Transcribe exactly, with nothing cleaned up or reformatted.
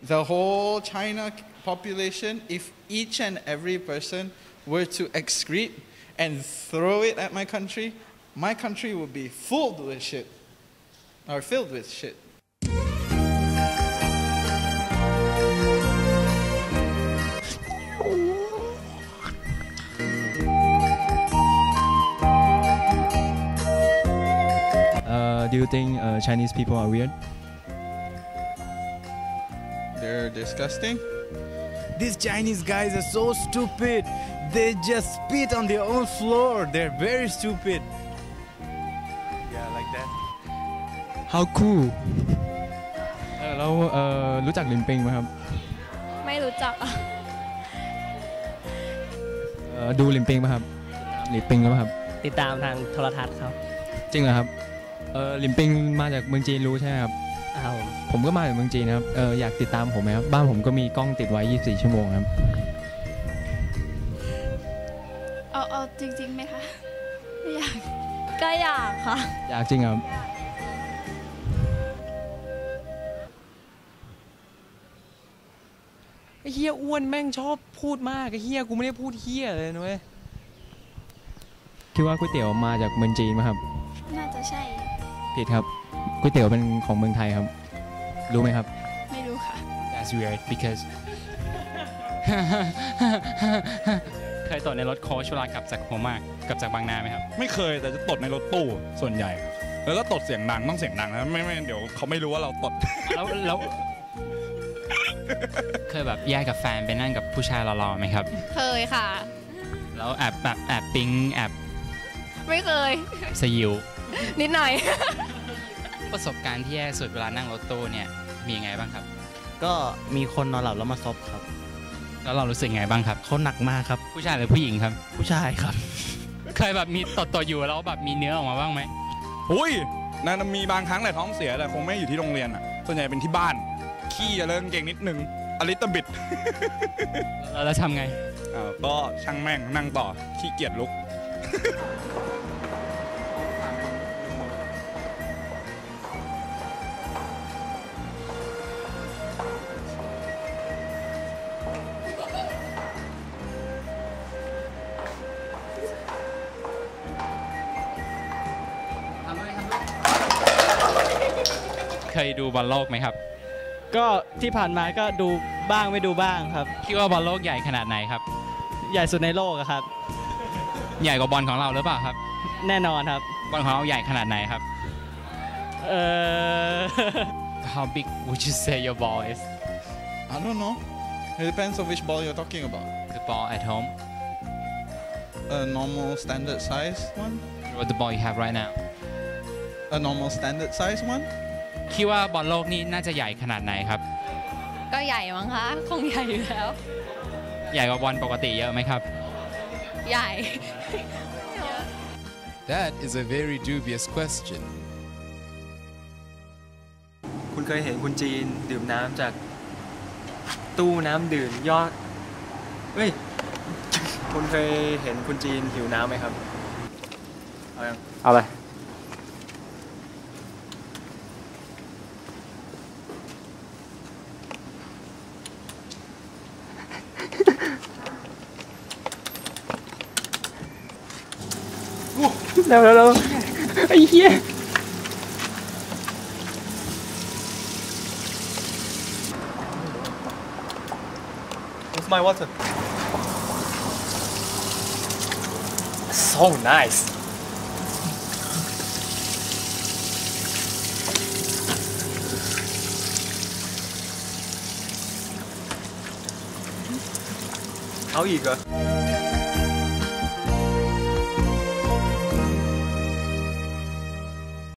the whole China population, if each and every person were to excrete and throw it at my country, my country would be filled with shit, or filled with shit. Uh, do you think uh, Chinese people are weird? They're disgusting. These Chinese guys are so stupid. They just spit on their own floor. They're very stupid. Yeah, like that. How cool แล้วเอ่อรู้จักลินปิงไหมครับไม่รู้จักเอ่อดูลินปิงไหมครับลินปิงไหมครับติดตามทางโทรทัศน์ครับจริงเหรอครับเออลินปิงมาจากเมืองจีนรู้ใช่ไหมครับอ้าวผมก็มาจากเมืองจีนครับเอออยากติดตามผมไหมครับบ้านผมก็มีกล้องติดไว้ยี่สิบสี่ชั่วโมงครับเอาเอาจริงๆไหมคะไม่อยากก็อยากค่ะอยากจริงครับไอ้เฮียอ้วนแม่งชอบพูดมากไอ้เฮียกูไม่ได้พูดเฮียเลยนะเว้ยคิดว่าก๋วยเตี๋ยวมาจากเมืองจีนไหมครับน่าจะใช่ผิดครับก๋วยเตี๋ยวเป็นของเมืองไทยครับรู้ไหมครับไม่รู้ค่ะ That's weird because เคยตดในรถโค้ชเวลากลับจากหัวหมากกลับจากบางนาไหมครับไม่เคยแต่จะตดในรถตู้ส่วนใหญ่แล้วก็ตดเสียงดังต้องเสียงดังนะไม่ไม่เดี๋ยวเขาไม่รู้ว่าเราตดแล้วแล้วเคยแบบแยกกับแฟนไปนั่งกับผู้ชายหล่อๆไหมครับเคยค่ะแล้วแอบแบบแอบปิ๊งแอบไม่เคยสยิวนิดหน่อยประสบการณ์ที่แย่สุดเวลานั่งรถตู้เนี่ยมีไงบ้างครับก็มีคนนอนหลับแล้วมาซบครับแล้วเรารู้สึกไงบ้างครับเขาหนักมากครับผู้ชายหรือผู้หญิงครับผู้ชายครับเคยแบบมีตดตัวอยู่แล้วแบบมีเนื้อออกมาบ้างไหมอุ้ยนั่นมีบางครั้งแหละท้องเสียแต่คงไม่อยู่ที่โรงเรียนอ่ะส่วนใหญ่เป็นที่บ้านขี้จะเริ่มเก่งนิดนึงอลิตบิดแล้วทำไงอ้าวก็ช่างแม่งนั่งต่อขี้เกียจลุกเคยดูบอลโลกไหมครับก็ที่ผ่านมาก็ดูบ้างไม่ดูบ้างครับคิดว่าบอลโลกใหญ่ขนาดไหนครับใหญ่สุดในโลกครับใหญ่กว่าบอลของเราหรือเปล่าครับแน่นอนครับบอลของเราใหญ่ขนาดไหนครับเอ่อ How big would you say your ball is I don't know it depends on which ball you're talking about the ball at home a normal standard size one or the ball you have right now a normal standard size one คิดว่าบอลโลกนี่น่าจะใหญ่ขนาดไหนครับก็ใหญ่มั้งคะคงใหญ่อยู่แล้วใหญ่กว่าบอลปกติเยอะไหมครับใหญ่ That is a very dubious question คุณเคยเห็นคนจีนดื่มน้ำจากตู้น้ำดื่มยอดเฮ้ยคุณเคยเห็นคนจีนหิวน้ำไหมครับเอายังเอาเลยเร็วเร็วเร็วไอ้เหี้ย What's my water? So nice. How you go?